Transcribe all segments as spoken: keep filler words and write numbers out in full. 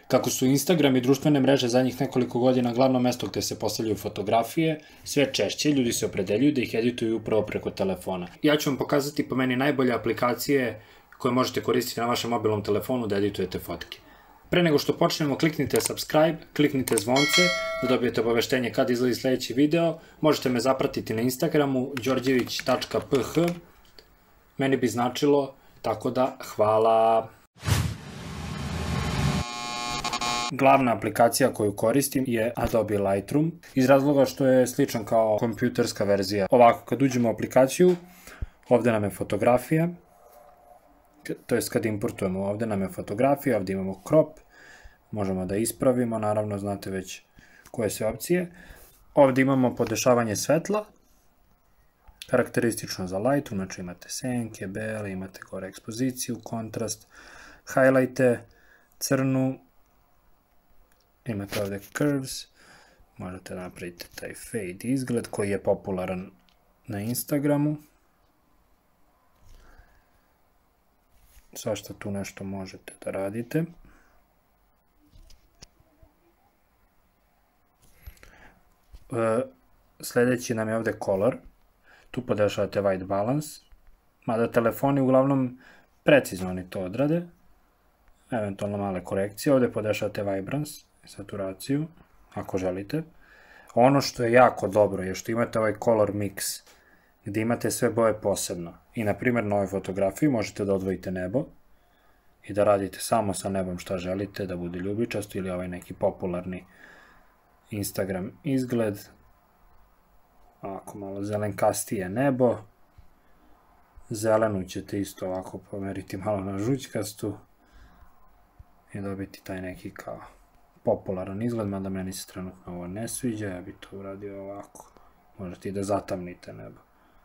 Kako su Instagram i društvene mreže zadnjih nekoliko godina glavno mesto gde se postavljaju fotografije, sve češće ljudi se opredeljuju da ih edituju upravo preko telefona. Ja ću vam pokazati po meni najbolje aplikacije koje možete koristiti na vašem mobilnom telefonu da editujete fotke. Pre nego što počnemo, kliknite subscribe, kliknite zvonce da dobijete obaveštenje kad izlazi sledeći video. Možete me zapratiti na Instagramu đorđević tačka p h. Meni bi značilo, tako da hvala. Glavna aplikacija koju koristim je Adobe Lightroom, iz razloga što je sličan kao kompjuterska verzija. Ovako, kad uđemo u aplikaciju, ovde nam je fotografija, to jest kad importujemo, ovde nam je fotografija, ovde imamo crop, možemo da ispravimo, naravno znate već koje sve opcije. Ovde imamo podešavanje svetla, karakteristično za Lightroom, znači imate senke, bele, imate gore ekspoziciju, kontrast, highlighte, crnu, imate ovde curves, možete napraviti taj fade izgled koji je popularan na Instagramu. Svašta tu nešto možete da radite. Sledeći nam je ovde color. Tu podešavate white balance, mada telefoni uglavnom precizno oni to odrade. Eventualno male korekcije. Ovde podešavate vibrance, saturaciju, ako želite. Ono što je jako dobro je što imate ovaj color mix, gde imate sve boje posebno. I na primjer na ovoj fotografiji možete da odvojite nebo i da radite samo sa nebom šta želite, da bude ljubičasto ili ovaj neki popularni Instagram izgled. Ovako malo zelenkastije nebo. Zelenu ćete isto ovako pomeriti malo na žućkastu i dobiti taj neki kao popularan izgled, mada meni se trenutno ovo ne sviđa, ja bi to uradio ovako. Možete i da zatamnite nebo.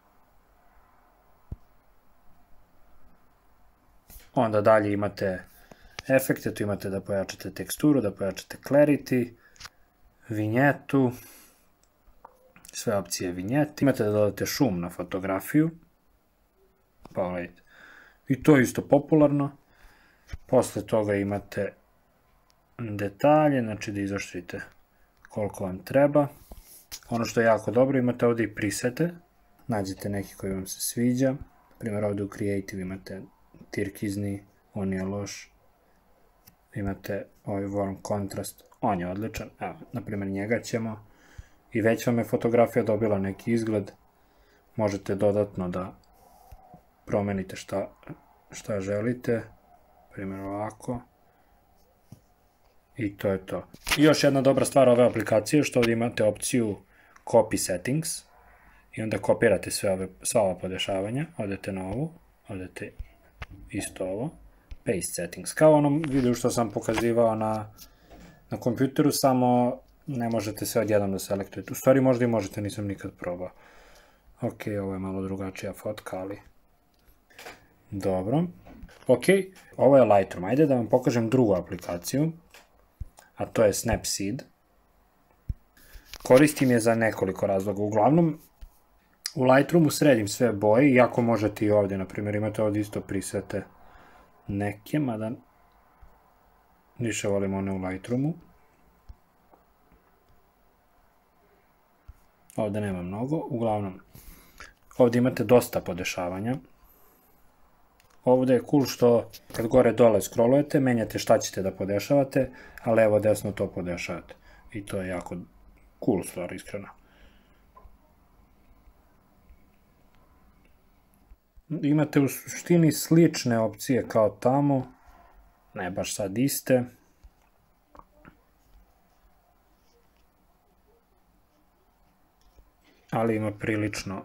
Onda dalje imate efekte, tu imate da pojačate teksturu, da pojačate clarity, vinjetu, sve opcije vinjeti. Imate da dodate šum na fotografiju, pa gledajte. I to je isto popularno. Posle toga imate detalje, znači da izoštrite koliko vam treba. Ono što je jako dobro, imate ovde i presete, nađete neki koji vam se sviđa. Primjer ovde u Creative imate tirkizni, on je loš. Imate ovaj warm contrast, on je odličan. Evo, na primjer njega ćemo. I već vam je fotografija dobila neki izgled. Možete dodatno da promenite šta, šta želite. Primjer ovako. I to je to. I još jedna dobra stvar ove aplikacije, što ovdje imate opciju Copy Settings. I onda kopirate sve ove, sva ova podešavanja. Odete na ovu, odete isto ovo. Paste Settings. Kao onom videu što sam pokazivao na, na kompjuteru, samo ne možete sve odjednom da selektujete. U stvari možda i možete, nisam nikad probao. Ok, ovo je malo drugačija fotka, ali dobro. Ok, ovo je Lightroom. Ajde da vam pokažem drugu aplikaciju, a to je Snapseed. Koristim je za nekoliko razloga. Uglavnom, u Lightroomu sredim sve boje, iako možete i ovdje, na primjer, imate ovdje isto presete neke, mada više volim one u Lightroomu. Ovdje nema mnogo, uglavnom, ovdje imate dosta podešavanja. Ovdje je cool što kad gore dole scrollujete, menjate šta ćete da podešavate, a levo desno to podešavate. I to je jako cool stvar, iskreno. Imate u suštini slične opcije kao tamo, ne baš sad iste. Ali ima prilično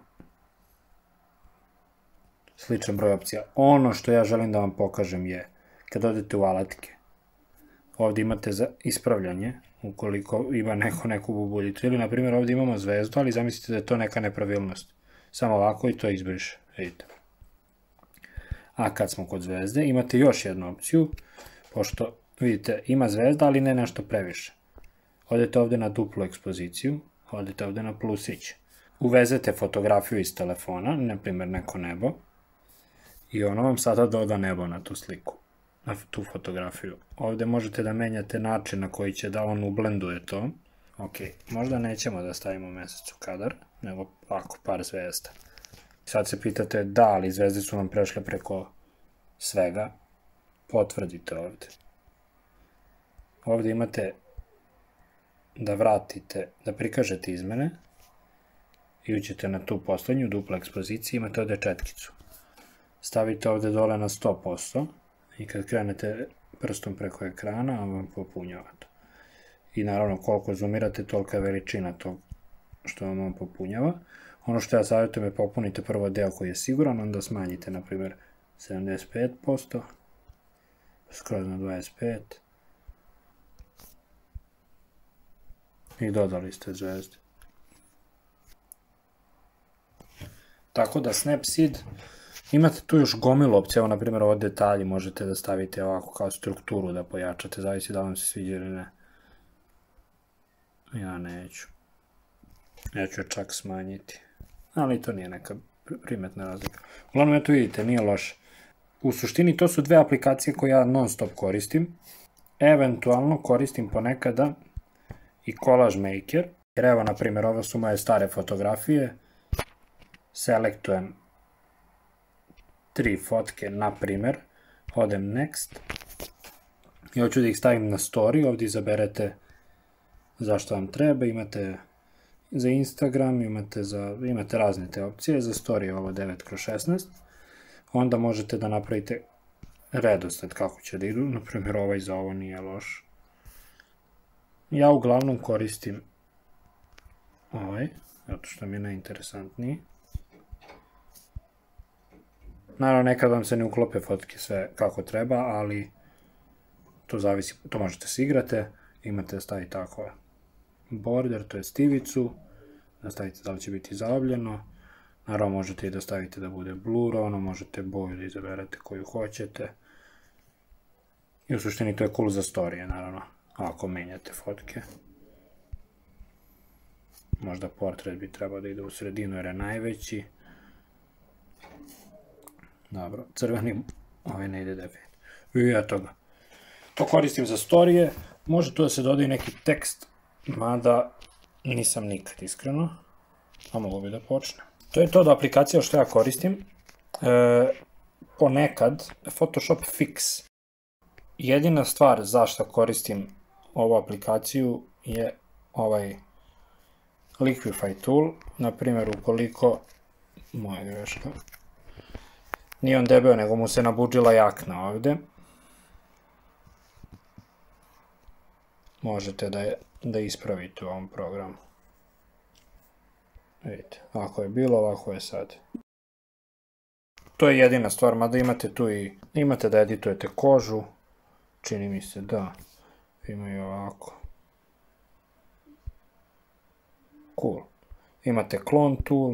sličan broj opcija. Ono što ja želim da vam pokažem je, kad odete u alatke, ovdje imate za ispravljanje, ukoliko ima neko neku bubuljicu. Ili, na primjer, ovdje imamo zvezdu, ali zamislite da je to neka nepravilnost. Samo ovako i to izbriše. Vidite. A kad smo kod zvezde, imate još jednu opciju, pošto, vidite, ima zvezda, ali ne nešto previše. Odete ovdje na duplu ekspoziciju, odete ovdje na plusić. Uvezete fotografiju iz telefona, na primjer neko nebo, i ono vam sada doda nebo na tu sliku. na tu fotografiju. Ovde možete da menjate način na koji će da on ublenduje to. Ok, možda nećemo da stavimo mesec u kadar, nego ovako par zvezda. Sad se pitate da, ali zvezde su nam prešle preko svega. Potvrdite ovde. Ovde imate da vratite, da prikažete izmene i uđete na tu poslednju dupla ekspoziciju, imate ovde četkicu. Stavite ovde dole na sto posto i kad krenete prstom preko ekrana, on vam popunjava to. I naravno koliko zoomirate, tolika je veličina tog što vam on popunjava. Ono što ja savjetujem je popunite prvo deo koji je siguran, onda smanjite na primjer sedamdeset pet posto, skroz na dvadeset pet i dodali ste zvezde. Tako da Snapseed, imate tu još gomilu opcija, evo na primjer ovo detalji možete da stavite ovako kao strukturu da pojačate, zavisi da vam se sviđa ili ne. Ja neću. Ja ću je čak smanjiti. Ali to nije neka primetna razlika. Uglavnom, eto vidite, nije loše. U suštini to su dve aplikacije koje ja non stop koristim. Eventualno koristim ponekada i Collage Maker. Jer evo, na primjer, ovo su moje stare fotografije. Selektujem tri fotke, na primjer. Odem Next. I hoću da ih stavim na story. Ovdje izaberete zašto vam treba. Imate za Instagram, imate, za, imate razne te opcije. Za story je ovo devet kroz šesnaest. Onda možete da napravite redosled kako će da idu. Naprimjer, ovaj za ovo nije loš. Ja uglavnom koristim ovaj, zato što mi je najinteresantniji. Naravno, nekad vam se ne uklope fotke sve kako treba, ali to zavisi, to možete se igrate. Imate da stavite tako border, to je ivicu, da stavite da li će biti zaobljeno. Naravno, možete i da stavite da bude blur, ono možete boju da izaberete koju hoćete. I u suštini to je cool za storije, naravno, ako menjate fotke. Možda portret bi trebao da ide u sredinu jer je najveći. Dobro, crveni, ovaj ne ide definitivno. I eto ga. To koristim za storije, može tu da se dodaje neki tekst, mada nisam nikad iskreno, a mogu bi da počnem. To je to od aplikacija što ja koristim. E, ponekad Photoshop Fix. Jedina stvar zašto koristim ovu aplikaciju je ovaj Liquify tool. Naprimjer, ukoliko, moja greška, nije on debeo, nego mu se nabudžila jakna ovde. Možete da, je, da ispravite u ovom programu. Vidite, ovako je bilo, ovako je sad. To je jedina stvar, mada imate tu i, imate da editujete kožu, čini mi se da, imaju ovako. Cool. Imate clone tool.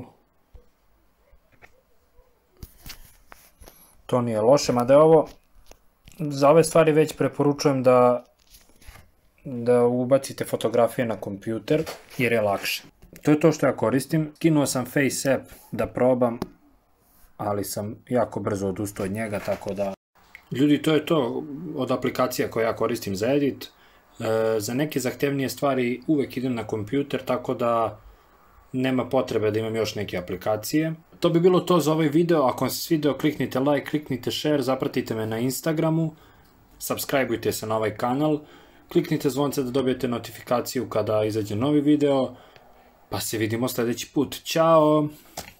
To nije loše, mada je ovo, za ove stvari već preporučujem da da ubacite fotografije na kompjuter jer je lakše. To je to što ja koristim. Skinuo sam Face App da probam, ali sam jako brzo odustao od njega, tako da... Ljudi, to je to od aplikacija koje ja koristim za edit. E, za neke zahtevnije stvari uvek idem na kompjuter, tako da nema potrebe da imam još neke aplikacije. To bi bilo to za ovaj video. Ako vam se svidio, kliknite like, kliknite share, zapratite me na Instagramu, subscribeujte se na ovaj kanal, kliknite zvonce da dobijete notifikaciju kada izađe novi video, pa se vidimo sljedeći put. Ćao!